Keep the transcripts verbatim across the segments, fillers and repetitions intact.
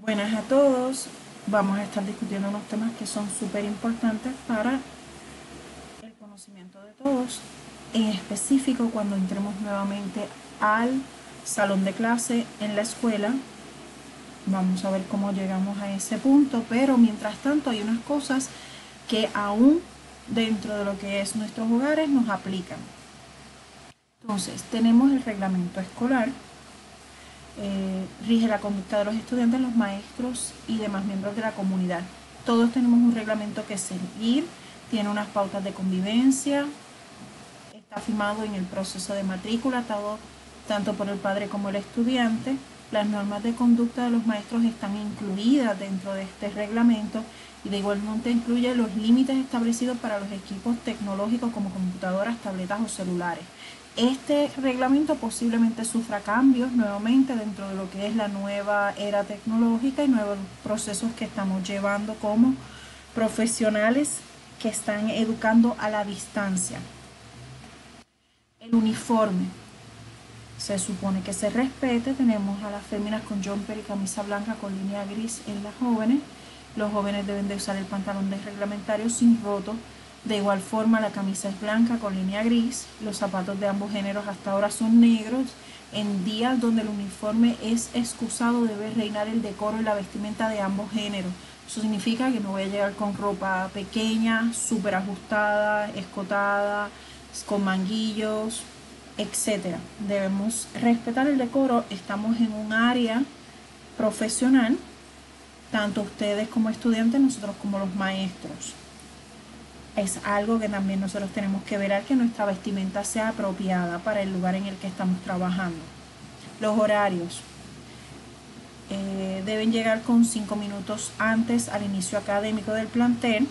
Buenas a todos. Vamos a estar discutiendo unos temas que son súper importantes para el conocimiento de todos, en específico cuando entremos nuevamente al salón de clase en la escuela. Vamos a ver cómo llegamos a ese punto, pero mientras tanto hay unas cosas que aún dentro de lo que es nuestros hogares nos aplican. Entonces, tenemos el reglamento escolar. Eh, rige la conducta de los estudiantes, los maestros y demás miembros de la comunidad. Todos tenemos un reglamento que seguir, tiene unas pautas de convivencia, está firmado en el proceso de matrícula, todo, tanto por el padre como el estudiante. Las normas de conducta de los maestros están incluidas dentro de este reglamento y de igual modo incluye los límites establecidos para los equipos tecnológicos como computadoras, tabletas o celulares. Este reglamento posiblemente sufra cambios nuevamente dentro de lo que es la nueva era tecnológica y nuevos procesos que estamos llevando como profesionales que están educando a la distancia. El uniforme se supone que se respete. Tenemos a las féminas con jumper y camisa blanca con línea gris en las jóvenes. Los jóvenes deben de usar el pantalón de reglamentario sin roto. De igual forma, la camisa es blanca con línea gris. Los zapatos de ambos géneros hasta ahora son negros. En días donde el uniforme es excusado, debe reinar el decoro y la vestimenta de ambos géneros. Eso significa que no voy a llegar con ropa pequeña, súper ajustada, escotada, con manguillos, etcétera. Debemos respetar el decoro. Estamos en un área profesional, tanto ustedes como estudiantes, nosotros como los maestros. Es algo que también nosotros tenemos que ver, que nuestra vestimenta sea apropiada para el lugar en el que estamos trabajando. Los horarios. Eh, deben llegar con cinco minutos antes al inicio académico del plantel.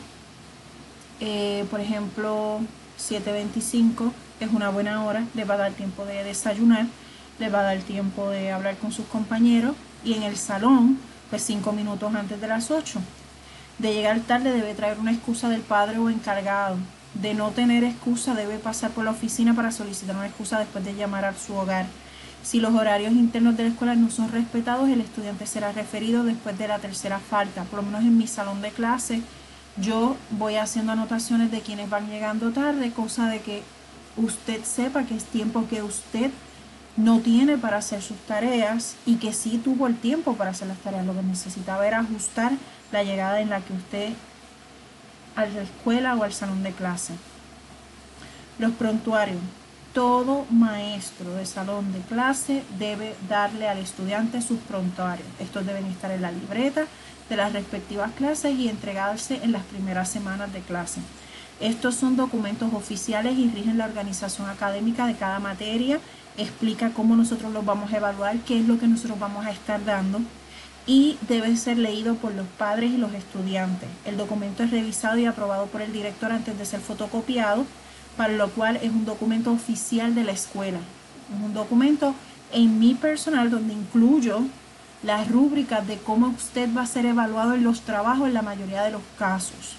Eh, por ejemplo, siete veinticinco es una buena hora, les va a dar tiempo de desayunar, les va a dar tiempo de hablar con sus compañeros, y en el salón, pues cinco minutos antes de las ocho. De llegar tarde debe traer una excusa del padre o encargado. De no tener excusa debe pasar por la oficina para solicitar una excusa después de llamar a su hogar. Si los horarios internos de la escuela no son respetados, el estudiante será referido después de la tercera falta. Por lo menos en mi salón de clase yo voy haciendo anotaciones de quienes van llegando tarde, cosa de que usted sepa que es tiempo que usted no tiene para hacer sus tareas y que sí tuvo el tiempo para hacer las tareas. Lo que necesitaba era ajustar la llegada en la que usted a la escuela o al salón de clase. Los prontuarios. Todo maestro de salón de clase debe darle al estudiante sus prontuarios. Estos deben estar en la libreta de las respectivas clases y entregarse en las primeras semanas de clase. Estos son documentos oficiales y rigen la organización académica de cada materia. Explica cómo nosotros los vamos a evaluar, qué es lo que nosotros vamos a estar dando, y debe ser leído por los padres y los estudiantes. El documento es revisado y aprobado por el director antes de ser fotocopiado, para lo cual es un documento oficial de la escuela. Es un documento en mi personal donde incluyo las rúbricas de cómo usted va a ser evaluado en los trabajos en la mayoría de los casos.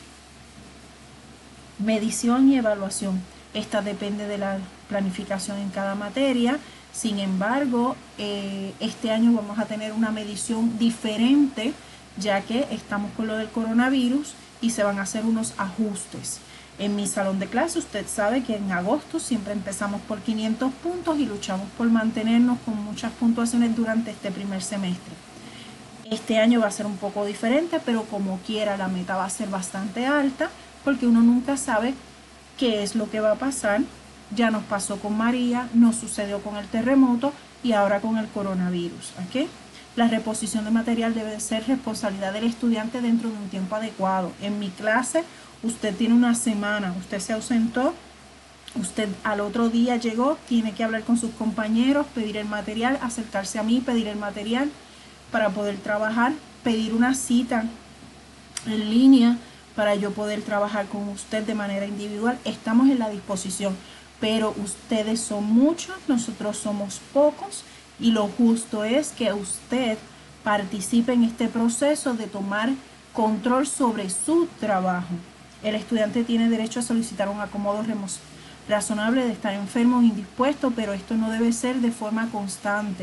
Medición y evaluación. Esta depende de la planificación en cada materia. Sin embargo, eh, este año vamos a tener una medición diferente, ya que estamos con lo del coronavirus y se van a hacer unos ajustes. En mi salón de clase, usted sabe que en agosto siempre empezamos por quinientos puntos y luchamos por mantenernos con muchas puntuaciones durante este primer semestre. Este año va a ser un poco diferente, pero como quiera la meta va a ser bastante alta, porque uno nunca sabe qué es lo que va a pasar. Ya nos pasó con María, nos sucedió con el terremoto y ahora con el coronavirus. ¿Okay? La reposición de material debe ser responsabilidad del estudiante dentro de un tiempo adecuado. En mi clase, usted tiene una semana, usted se ausentó, usted al otro día llegó, tiene que hablar con sus compañeros, pedir el material, acercarse a mí, pedir el material para poder trabajar, pedir una cita en línea para yo poder trabajar con usted de manera individual. Estamos en la disposición, pero ustedes son muchos, nosotros somos pocos, y lo justo es que usted participe en este proceso de tomar control sobre su trabajo. El estudiante tiene derecho a solicitar un acomodo razonable de estar enfermo o indispuesto, pero esto no debe ser de forma constante.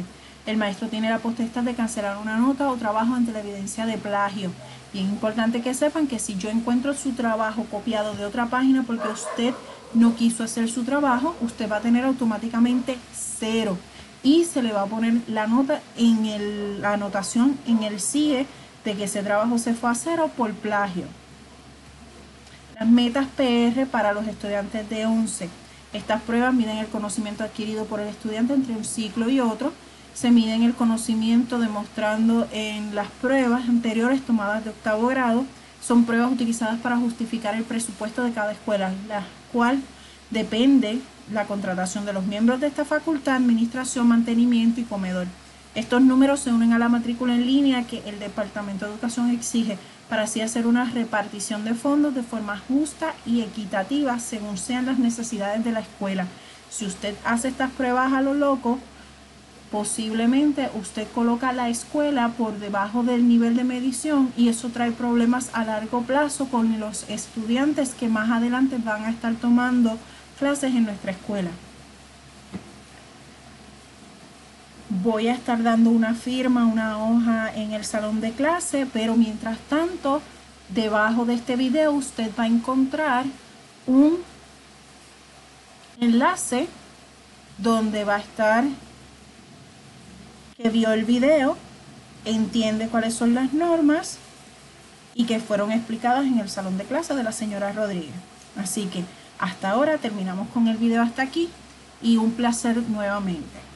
El maestro tiene la potestad de cancelar una nota o trabajo ante la evidencia de plagio. Bien importante que sepan que si yo encuentro su trabajo copiado de otra página porque usted no quiso hacer su trabajo, usted va a tener automáticamente cero y se le va a poner la nota en el, la anotación en el S I E de que ese trabajo se fue a cero por plagio. Las metas P R para los estudiantes de once. Estas pruebas miden el conocimiento adquirido por el estudiante entre un ciclo y otro. Se miden el conocimiento demostrando en las pruebas anteriores tomadas de octavo grado. Son pruebas utilizadas para justificar el presupuesto de cada escuela, la cual depende la contratación de los miembros de esta facultad, administración, mantenimiento y comedor. Estos números se unen a la matrícula en línea que el Departamento de Educación exige para así hacer una repartición de fondos de forma justa y equitativa según sean las necesidades de la escuela. Si usted hace estas pruebas a lo loco, posiblemente usted coloca la escuela por debajo del nivel de medición y eso trae problemas a largo plazo con los estudiantes que más adelante van a estar tomando clases en nuestra escuela. Voy a estar dando una firma, una hoja en el salón de clase, pero mientras tanto, debajo de este video usted va a encontrar un enlace donde va a estar que vio el video, entiende cuáles son las normas y que fueron explicadas en el salón de clase de la señora Rodríguez. Así que hasta ahora terminamos con el video hasta aquí y un placer nuevamente.